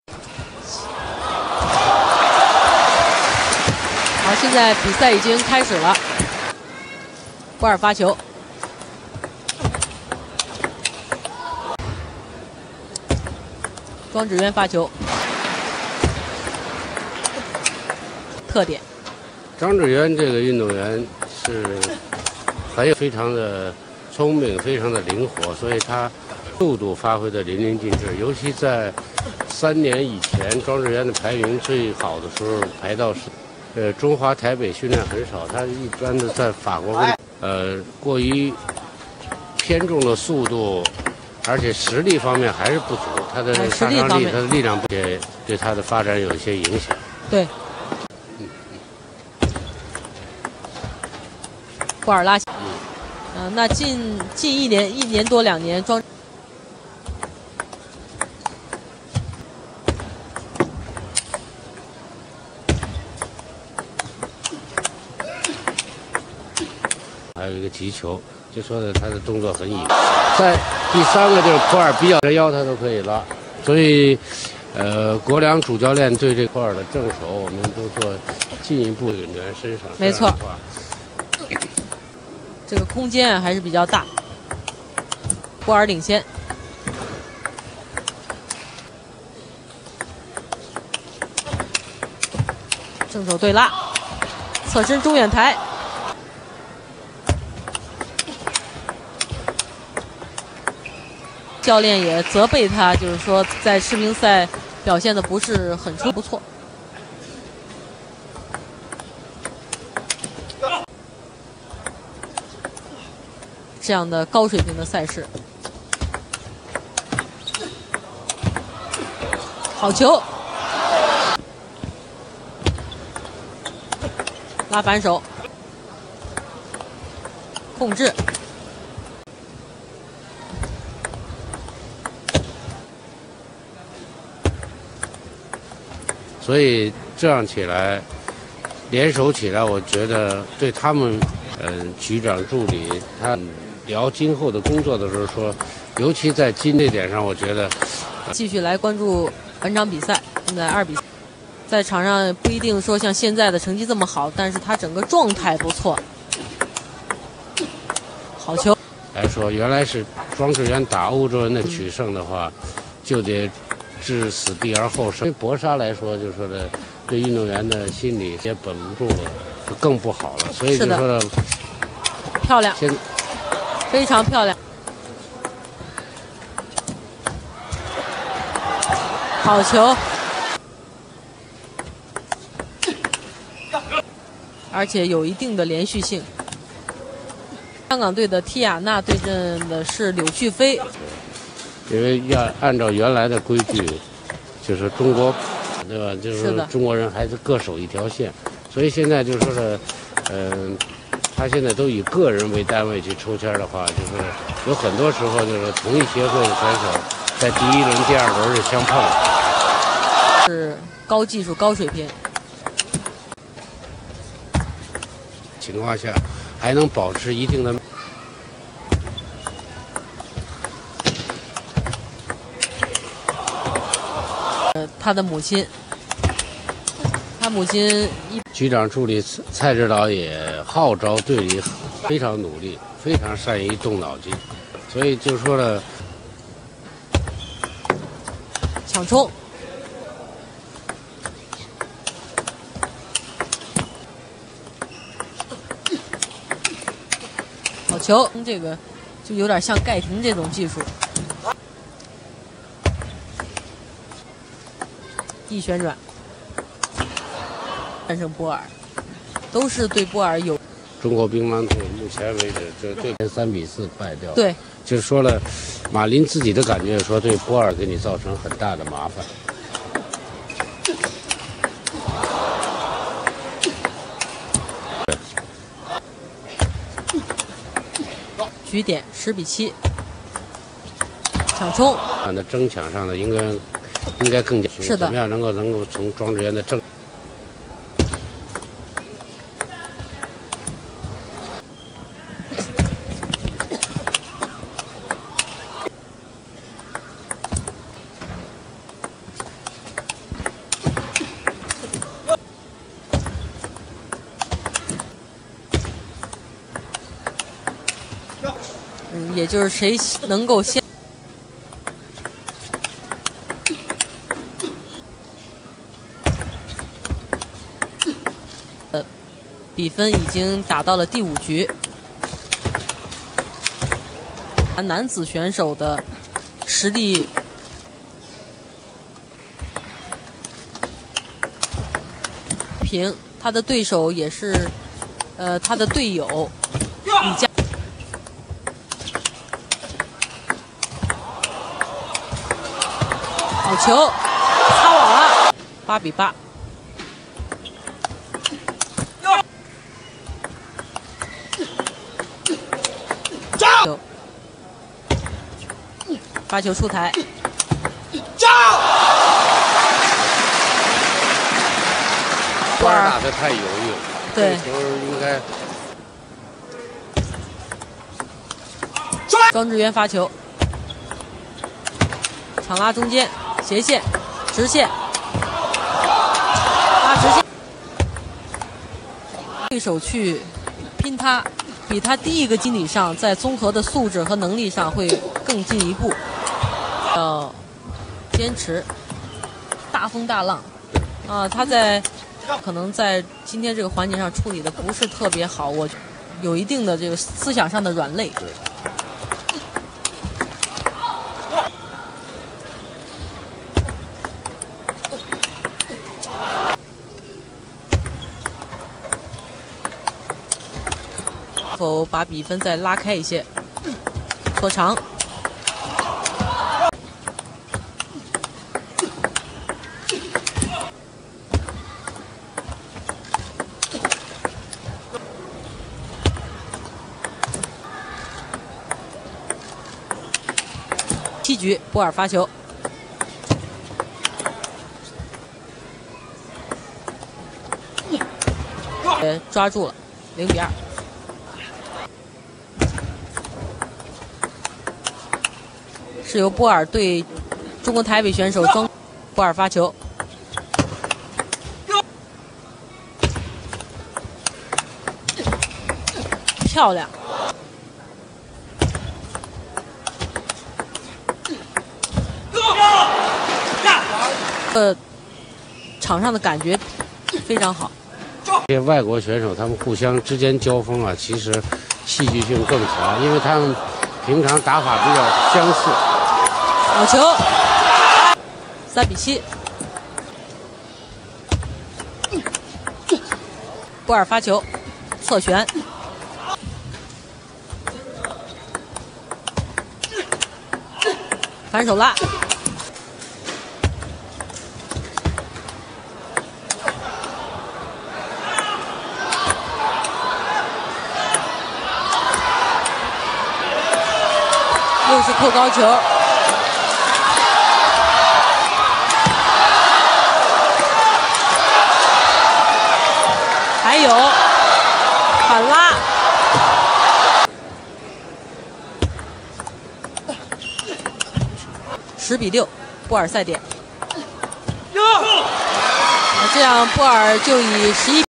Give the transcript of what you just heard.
好，现在比赛已经开始了。波尔发球，庄智渊发球，特点。 张智渊这个运动员是非常的聪明，非常的灵活，所以他速度发挥的淋漓尽致。尤其在3年以前，庄智渊的排名最好的时候排到中华台北训练很少，他一般的在法国过于偏重了速度，而且实力方面还是不足，他的杀伤力、他的力量也对他的发展有一些影响。 对。波尔拉，那近1年多2年， 还有一个击球，就说的他的动作很隐。在第3个就是波尔比较的腰他都可以拉，所以国梁主教练对这波尔的正手，我们都做进一步运动员身上。 没错。这个空间还是比较大，波尔领先。正手对拉，侧身中远台。教练也责备他，就是说在世乒赛表现的不是很不错。这样的高水平的赛事，好球，拉反手，控制， 所以这样起来，联手起来，我觉得对他们，局长助理他。聊今后的工作的时候说，尤其在这点上，我觉得继续来关注本场比赛。现在2比3，在场上不一定说像现在的成绩这么好，但是他整个状态不错。好球！ 来说，原来是庄智渊打欧洲人的取胜的话，就得置死地而后生。对搏杀来说，就说的对运动员的心理也绷不住了，就更不好了。所以就说的漂亮。非常漂亮，好球，而且有一定的连续性。香港队的蒂亚娜对阵的是柳絮飞， 因为要按照原来的规矩，就是中国，对吧？就是中国人还是各守一条线，所以现在就是说的，他现在都以个人为单位去抽签的话，就是有很多时候就是同一协会的选手在第1轮、第2轮是相碰， 是高技术、高水平情况下，还能保持一定的。 他的母亲。他母亲局长助理蔡指导也号召队里非常努力，非常善于动脑筋，所以就说了， 抢冲，好球，这个就有点像盖廷这种技术，一旋转。战胜波尔，都是对波尔有。 中国乒乓队目前为止这3比4败掉。 对， 就是说了，马林自己的感觉说对波尔给你造成很大的麻烦。 局点10比7，抢冲。 他的争抢上的应该更加是的， 怎么样能够从庄智渊的正。 也就是谁能够先。比分已经打到了第5局。男子选手的实力平，他的对手也是他的队友李佳。好球，擦网了，8比8。发球出台， 波尔打得太犹豫了， 对， 这球应该。 庄智渊发球，长拉中间，斜线，直线，拉直线，对手去拼他，比他第一个经理上在综合的素质和能力上会更进一步。要坚持，大风大浪，他可能在今天这个环节上处理的不是特别好，我有一定的这个思想上的软肋。否把比分再拉开一些，拖长。7局，波尔发球，抓住了，0比2。是由波尔对中国台北选手庄，波尔发球，漂亮。场上的感觉非常好。 这些外国选手他们互相之间交锋啊，其实戏剧性更强，因为他们平常打法比较相似。 好球，3比7。波尔发球，侧旋，反手拉。又是扣高球，还有反拉，10比6，波尔赛点。这样波尔就以11。